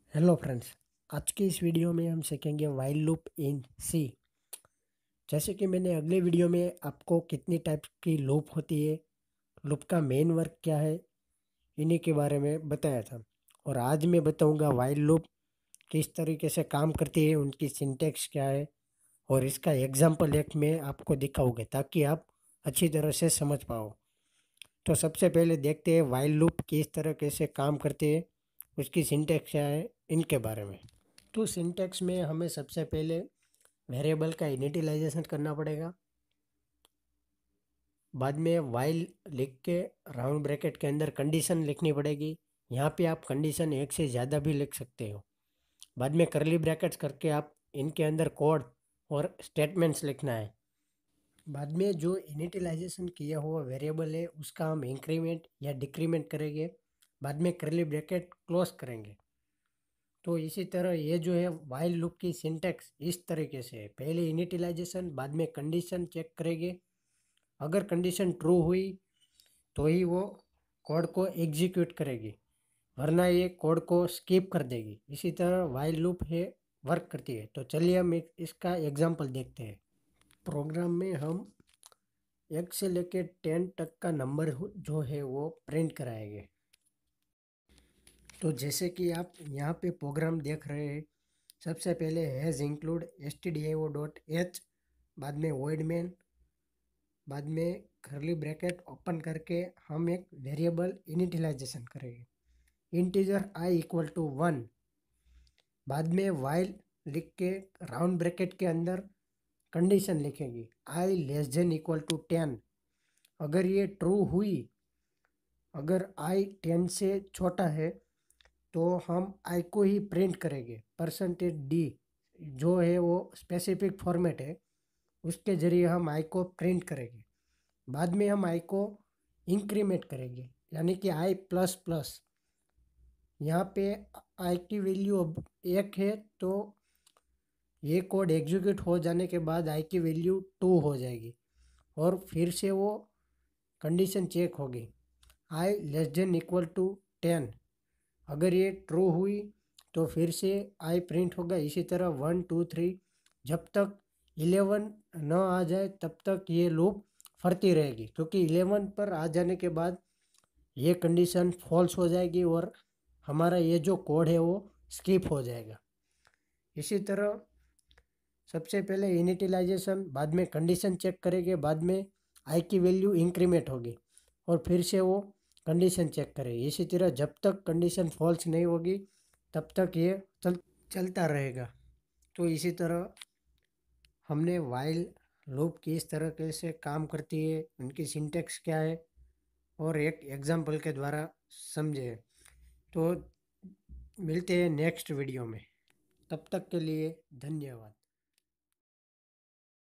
Hello friends. आज की इस वीडियो में हम सीखेंगे वाइल लूप इन सी। जैसे कि मैंने अगले वीडियो में आपको कितनी टाइप की लूप होती है, लूप का मेन वर्क क्या है, इन्हीं के बारे में बताया था। और आज मैं बताऊंगा वाइल लूप किस तरीके से काम करती है, उनकी सिंटेक्स क्या है, और इसका एग्जाम्पल एक मैं आपको दिखाऊंगा ताकि आप अच्छी तरह से समझ पाओ। तो सबसे पहले देखते हैं वाइल लूप किस तरीके से काम करती है, उसकी सिंटेक्स क्या है, इनके बारे में। तो सिंटेक्स में हमें सबसे पहले वेरिएबल का इनिटिलाइजेशन करना पड़ेगा। बाद में वाइल लिख के राउंड ब्रैकेट के अंदर कंडीशन लिखनी पड़ेगी। यहाँ पे आप कंडीशन एक से ज़्यादा भी लिख सकते हो। बाद में करली ब्रैकेट्स करके आप इनके अंदर कोड और स्टेटमेंट्स लिखना है। बाद में जो इनिटिलाइजेशन किया हुआ वेरिएबल है उसका हम इंक्रीमेंट या डिक्रीमेंट करेंगे। बाद में करली ब्रैकेट क्लोज करेंगे। तो इसी तरह ये जो है वाइल लूप की सिंटेक्स इस तरीके से है। पहले इनिटिलाइजेशन, बाद में कंडीशन चेक करेंगे। अगर कंडीशन ट्रू हुई तो ही वो कोड को एग्जीक्यूट करेगी, वरना ये कोड को स्किप कर देगी। इसी तरह वाइल लूप है वर्क करती है। तो चलिए हम इसका एग्जांपल देखते हैं। प्रोग्राम में हम 1 से लेकर 10 तक का नंबर जो है वो प्रिंट कराएंगे। तो जैसे कि आप यहाँ पे प्रोग्राम देख रहे हैं, सबसे पहले हैज़ इंक्लूड stdio.h, बाद में void main, बाद में करली ब्रैकेट ओपन करके हम एक वेरिएबल इनिटिलाइजेशन करेंगे, इंटीजर i इक्वल टू 1। बाद में वाइल लिख के राउंड ब्रैकेट के अंदर कंडीशन लिखेंगे, i less than equal to 10। अगर ये ट्रू हुई, अगर i 10 से छोटा है तो हम आई को ही प्रिंट करेंगे। %d जो है वो स्पेसिफिक फॉर्मेट है, उसके ज़रिए हम आई को प्रिंट करेंगे। बाद में हम आई को इंक्रीमेंट करेंगे, यानी कि आई प्लस प्लस। यहाँ पे आई की वैल्यू अब 1 है, तो ये कोड एग्जीक्यूट हो जाने के बाद आई की वैल्यू 2 हो जाएगी और फिर से वो कंडीशन चेक होगी, I less than equal to 10। अगर ये ट्रू हुई तो फिर से आई प्रिंट होगा। इसी तरह 1 2 3, जब तक 11 न आ जाए तब तक ये लूप फरती रहेगी, क्योंकि 11 पर आ जाने के बाद ये कंडीशन फॉल्स हो जाएगी और हमारा ये जो कोड है वो स्किप हो जाएगा। इसी तरह सबसे पहले इनिटिलाइजेशन, बाद में कंडीशन चेक करेंगे, बाद में आई की वैल्यू इंक्रीमेंट होगी और फिर से वो कंडीशन चेक करेगी। इसी तरह जब तक कंडीशन फॉल्स नहीं होगी तब तक ये चलता रहेगा। तो इसी तरह हमने वाइल लूप किस तरह कैसे काम करती है, उनकी सिंटेक्स क्या है, और एक एग्जांपल के द्वारा समझे। तो मिलते हैं नेक्स्ट वीडियो में। तब तक के लिए धन्यवाद।